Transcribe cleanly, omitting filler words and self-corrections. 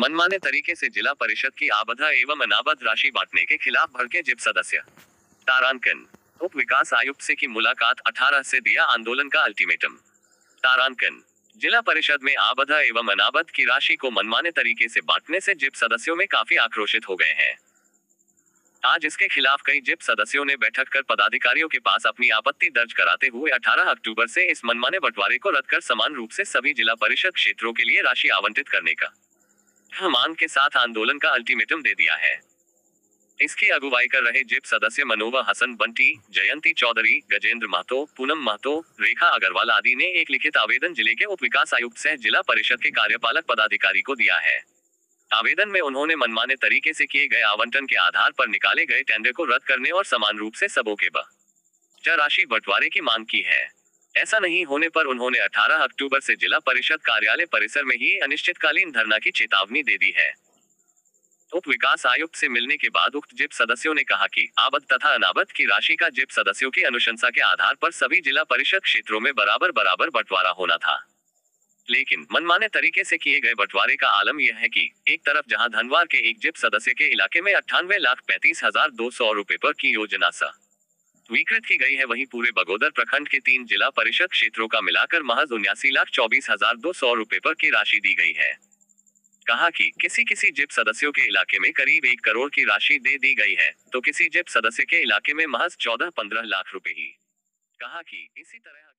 मनमाने तरीके से जिला परिषद की आबद्ध एवं अनाबद्ध राशि बांटने के खिलाफ भड़के जिप सदस्य। तारांकन। उप विकास आयुक्त से की मुलाकात, 18 से दिया आंदोलन का अल्टीमेटम। तारांकन। जिला परिषद में आबद्ध एवं अनाबद्ध की राशि को मनमाने तरीके से बांटने से जिप सदस्यों में काफी आक्रोशित हो गए हैं। आज इसके खिलाफ कई जिप सदस्यों ने बैठक कर पदाधिकारियों के पास अपनी आपत्ति दर्ज कराते हुए 18 अक्टूबर से इस मनमाने बंटवारे को रद्द कर समान रूप से सभी जिला परिषद क्षेत्रों के लिए राशि आवंटित करने का मांग के साथ आंदोलन का अल्टीमेटम दे दिया है। इसकी अगुवाई कर रहे जिप सदस्य मनोवा हसन बंटी, जयंती चौधरी, गजेंद्र महतो, पूनम महतो, रेखा अग्रवाल आदि ने एक लिखित आवेदन जिले के उप विकास आयुक्त सह जिला परिषद के कार्यपालक पदाधिकारी को दिया है। आवेदन में उन्होंने मनमाने तरीके से किए गए आवंटन के आधार पर निकाले गए टेंडर को रद्द करने और समान रूप से सबों के बचा राशि बंटवारे की मांग की है। ऐसा नहीं होने पर उन्होंने 18 अक्टूबर से जिला परिषद कार्यालय परिसर में ही अनिश्चितकालीन धरना की चेतावनी दे दी है। उप विकास आयुक्त से मिलने के बाद उक्त जिप सदस्यों ने कहा कि आबद्ध तथा अनाबद्ध की राशि का जिप सदस्यों की अनुशंसा के आधार पर सभी जिला परिषद क्षेत्रों में बराबर बराबर बंटवारा होना था, लेकिन मनमाने तरीके से किए गए बंटवारे का आलम यह है कि एक तरफ जहां धनवार के एक जिप सदस्य के इलाके में 98,35,200 रुपए पर की योजना स्वीकृत की गई है, वहीं पूरे बगोदर प्रखंड के 3 जिला परिषद क्षेत्रों का मिलाकर महज 79,24,200 रुपए पर की राशि दी गई है। कहा कि किसी जिप सदस्यों के इलाके में करीब 1 करोड़ की राशि दे दी गई है, तो किसी जिप सदस्य के इलाके में महज 14-15 लाख रुपए ही। कहा कि इसी तरह